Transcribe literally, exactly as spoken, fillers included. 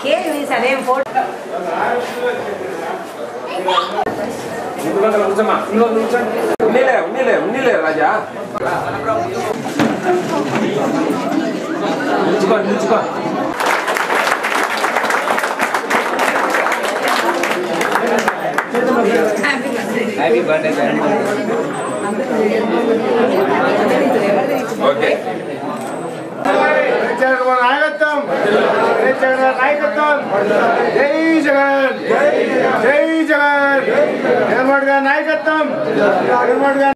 cake తీసానే photo ఉన్నీలే ఉన్నీలే ఉన్నీలే రాజా నిల్చుకో నిల్చుకో హ్యాపీ బర్త్డే ఓకే నాయకత్వం నాయకత్వం జై జగన్ జై జగన్ నాయకత్వం